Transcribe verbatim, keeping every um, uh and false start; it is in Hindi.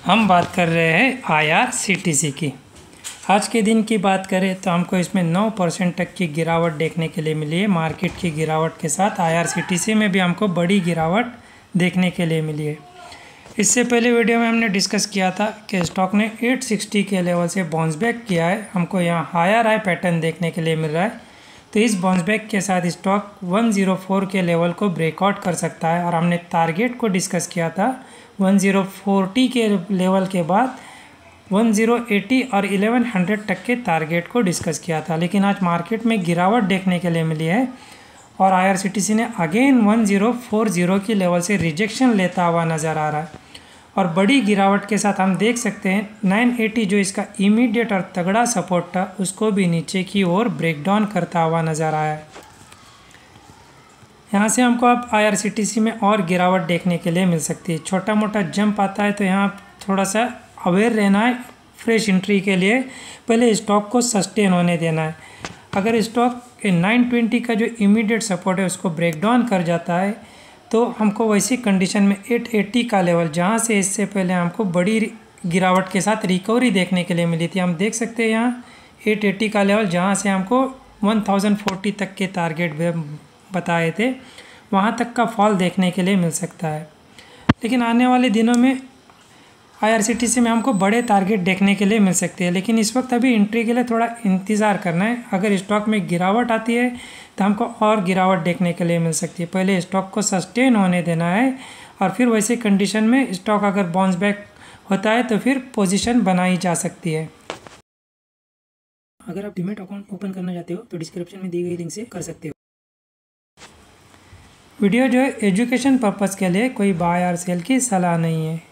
हम बात कर रहे हैं आईआरसीटीसी की। आज के दिन की बात करें तो हमको इसमें नौ परसेंट तक की गिरावट देखने के लिए मिली है। मार्केट की गिरावट के साथ आईआरसीटीसी में भी हमको बड़ी गिरावट देखने के लिए मिली है। इससे पहले वीडियो में हमने डिस्कस किया था कि स्टॉक ने आठ सौ साठ के लेवल से बाउंस बैक किया है। हमको यहाँ हायर हाई पैटर्न देखने के लिए मिल रहा है, तो इस बाउंस बैक के साथ स्टॉक एक सौ चार के लेवल को ब्रेकआउट कर सकता है। और हमने टारगेट को डिस्कस किया था एक हज़ार चालीस के लेवल के बाद एक हज़ार अस्सी और ग्यारह सौ तक के टारगेट को डिस्कस किया था। लेकिन आज मार्केट में गिरावट देखने के लिए मिली है और आईआरसीटीसी ने अगेन एक हज़ार चालीस की लेवल से रिजेक्शन लेता हुआ नज़र आ रहा है। और बड़ी गिरावट के साथ हम देख सकते हैं नौ सौ अस्सी जो इसका इमीडिएट और तगड़ा सपोर्ट था उसको भी नीचे की ओर ब्रेकडाउन करता हुआ नज़र आया है। यहाँ से हमको अब आईआरसीटीसी में और गिरावट देखने के लिए मिल सकती है। छोटा मोटा जंप आता है तो यहाँ थोड़ा सा अवेयर रहना है। फ्रेश एंट्री के लिए पहले स्टॉक को सस्टेन होने देना है। अगर स्टॉक नौ सौ बीस का जो इमीडिएट सपोर्ट है उसको ब्रेकडाउन कर जाता है तो हमको वैसी कंडीशन में आठ सौ अस्सी का लेवल, जहाँ से इससे पहले हमको बड़ी गिरावट के साथ रिकवरी देखने के लिए मिली थी, हम देख सकते हैं यहाँ आठ सौ अस्सी का लेवल, जहाँ से हमको एक हज़ार चालीस तक के टारगेट बताए थे, वहाँ तक का फॉल देखने के लिए मिल सकता है। लेकिन आने वाले दिनों में आईआरसीटीसी में हमको बड़े टारगेट देखने के लिए मिल सकते हैं। लेकिन इस वक्त अभी एंट्री के लिए थोड़ा इंतज़ार करना है। अगर स्टॉक में गिरावट आती है तो हमको और गिरावट देखने के लिए मिल सकती है। पहले स्टॉक को सस्टेन होने देना है और फिर वैसे कंडीशन में स्टॉक अगर बाउंस बैक होता है तो फिर पोजीशन बनाई जा सकती है। अगर आप डीमैट अकाउंट ओपन करना चाहते हो तो डिस्क्रिप्शन में दी गई लिंक से कर सकते हो। वीडियो जो है एजुकेशन पर्पज़ के लिए कोई बाय और सेल की सलाह नहीं है।